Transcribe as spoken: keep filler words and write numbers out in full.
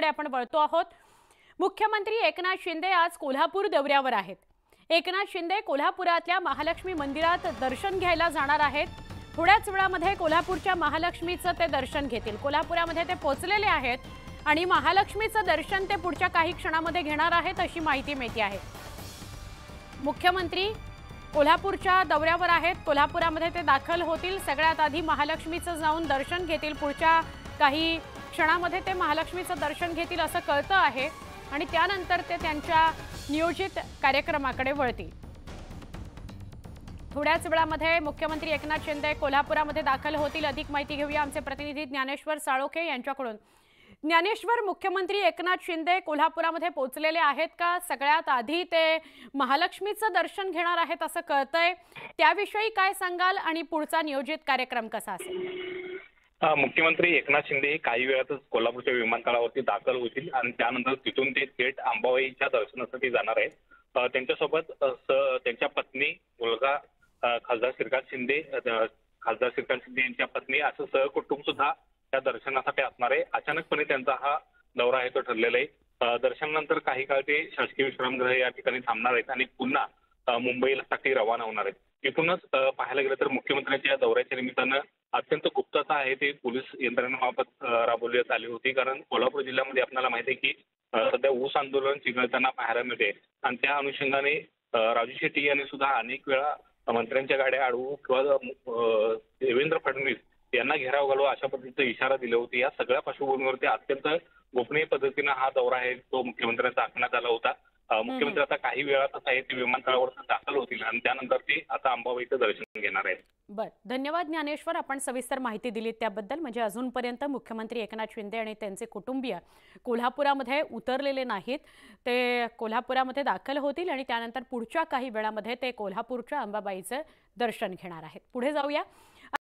बातमीकडे आपण वळतो आहोत। मुख्यमंत्री एकनाथ शिंदे आज कोल्हापूर दौऱ्यावर आहेत। एकनाथ शिंदे कोल्हापुरातल्या महालक्ष्मी मंदिरात दर्शन घ्यायला जाणार आहेत। थोड्याच वेळामध्ये कोल्हापूरच्या महालक्ष्मीचं ते दर्शन घेतील। कोल्हापुरामध्ये ते पोहोचलेले आहेत आणि महालक्ष्मीचं दर्शन ते पुढच्या काही क्षणामध्ये घेणार आहेत अशी माहिती मिळते आहे। मुख्यमंत्री कोल्हापूरच्या दौऱ्यावर आहेत। कोल्हापुरामध्ये ते दाखल होतील। सगळ्यात आधी महालक्ष्मीचं जाऊन दर्शन घेतील। पुढच्या काही क्षणामध्ये ते महालक्ष्मीचं दर्शन घेतील असं कळतं आहे आणि त्यानंतर ते त्यांच्या नियोजित कार्यक्रमाकडे वळतील। थोड्याच वेळामध्ये मुख्यमंत्री एकनाथ शिंदे कोल्हापुरामध्ये दाखल होतील। अधिक माहिती घेऊया आमचे प्रतिनिधी ज्ञानेश्वर साळोखे यांच्याकडून। ज्ञानेश्वर, मुख्यमंत्री एकनाथ शिंदे कोल्हापुरामध्ये पोहोचलेले आहेत का? सगळ्यात आधी ते महालक्ष्मीचं दर्शन घेणार आहेत असं कळतंय, त्याविषयी काय सांगाल आणि पुढचा नियोजित कार्यक्रम कसा असेल? मुख्यमंत्री एकनाथ शिंदे काही वेळातच कोल्हापूरच्या विमानतळावरती दाखल होतील आणि त्यानंतर तिथून ते थेट अंबाबाईच्या दर्शनासाठी जाणार आहेत। त्यांच्यासोबत त्यांच्या पत्नी, मुलगा खासदार श्रीकांत शिंदे, खासदार श्रीकांत शिंदे यांच्या पत्नी असं सहकुटुंब सुद्धा त्या दर्शनासाठी असणार आहे। अचानकपणे त्यांचा हा दौरा आहे तो ठरलेला आहे। दर्शनानंतर काही काळ ते शासकीय विश्रामगृह या ठिकाणी थांबणार आहेत आणि पुन्हा मुंबईसाठी रवाना होणार आहेत। एकूणच पाहायला गेलं तर मुख्यमंत्र्यांच्या दौऱ्याच्या निमित्तानं अत्यंत गुप्तता आहे ते पोलीस यंत्रणेमार्फत राबवण्यात आली होती। कारण कोल्हापूर जिल्ह्यामध्ये आपल्याला माहिती आहे की सध्या ऊस आंदोलन चिघळताना पाहायला मिळते आणि त्या अनुषंगाने राजू शेट्टी यांनी सुद्धा अनेक वेळा मंत्र्यांच्या गाड्या अडवू किंवा देवेंद्र फडणवीस यांना घेराव घालू अशा पद्धतीचा इशारा दिला होता। या सगळ्या पार्श्वभूमीवरती अत्यंत गोपनीय पद्धतीने हा दौरा आहे तो मुख्यमंत्र्यांचा आखण्यात आला होता। मुख्यमंत्री आता काही वेळातच आहे ते विमानतळावर दाखल होतील आणि त्यानंतर ते आता अंबाबाईचं दर्शन घेणार आहेत। बर, धन्यवाद ज्ञानेश्वर, आपण सविस्तर माहिती दिली त्याबद्दल। म्हणजे अजूनपर्यंत मुख्यमंत्री एकनाथ शिंदे आणि त्यांचे कुटुंबीय कोल्हापुरामध्ये उतरलेले नाहीत। ते कोल्हापुरामध्ये दाखल होतील आणि त्यानंतर पुढच्या काही वेळामध्ये ते कोल्हापूरच्या अंबाबाईचं दर्शन घेणार आहेत। पुढे जाऊया।